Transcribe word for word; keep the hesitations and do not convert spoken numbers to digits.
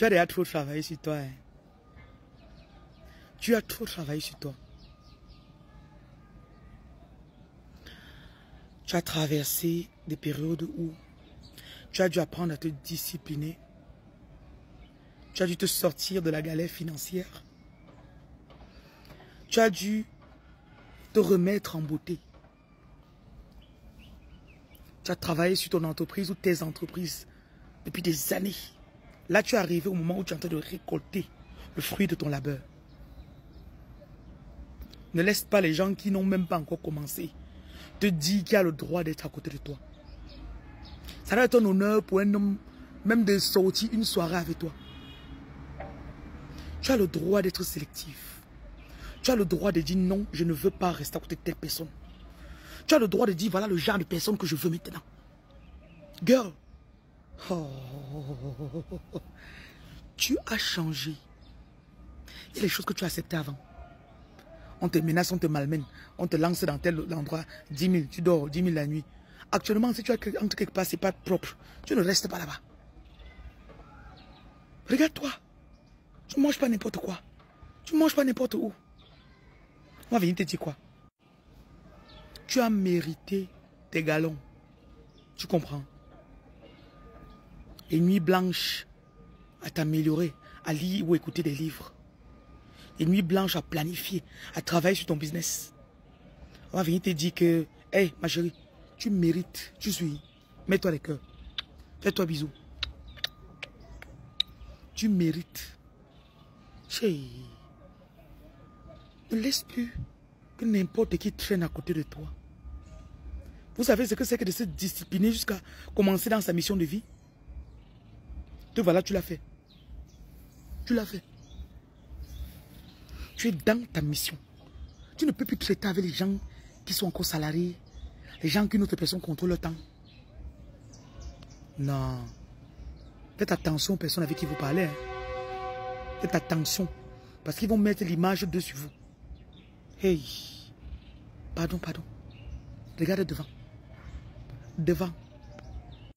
Tu as déjà trop travaillé sur toi. Hein. Tu as trop travaillé sur toi. Tu as traversé des périodes où tu as dû apprendre à te discipliner. Tu as dû te sortir de la galère financière. Tu as dû te remettre en beauté. Tu as travaillé sur ton entreprise ou tes entreprises depuis des années. Là, tu es arrivé au moment où tu es en train de récolter le fruit de ton labeur. Ne laisse pas les gens qui n'ont même pas encore commencé te dire qu'il a le droit d'être à côté de toi. Ça doit être un honneur pour un homme même de sortir une soirée avec toi. Tu as le droit d'être sélectif. Tu as le droit de dire non, je ne veux pas rester à côté de telle personne. Tu as le droit de dire voilà le genre de personne que je veux maintenant. Girl. Oh. Tu as changé. Il y a des choses que tu as acceptées avant. On te menace, on te malmène. On te lance dans tel endroit. dix mille, tu dors, dix mille la nuit. Actuellement, si tu entres quelque part, ce n'est pas propre. Tu ne restes pas là-bas. Regarde-toi. Tu ne manges pas n'importe quoi. Tu ne manges pas n'importe où. On va venir te dire quoi? Tu as mérité tes galons. Tu comprends? Les nuits blanches à t'améliorer, à lire ou écouter des livres. Les nuits blanches à planifier, à travailler sur ton business. On va venir te dire que, hé, hey, ma chérie, tu mérites, tu suis. Mets-toi les cœurs. Fais-toi bisous. Tu mérites. Chérie. Ne laisse plus que n'importe qui traîne à côté de toi. Vous savez ce que c'est que de se discipliner jusqu'à commencer dans sa mission de vie? Te voilà, tu l'as fait. Tu l'as fait. Tu es dans ta mission. Tu ne peux plus traiter avec les gens qui sont encore salariés, les gens qu'une autre personne contrôle le temps. Non. Faites attention aux personnes avec qui vous parlez. Hein. Faites attention. Parce qu'ils vont mettre l'image dessus vous. Hey. Pardon, pardon. Regardez devant. Devant.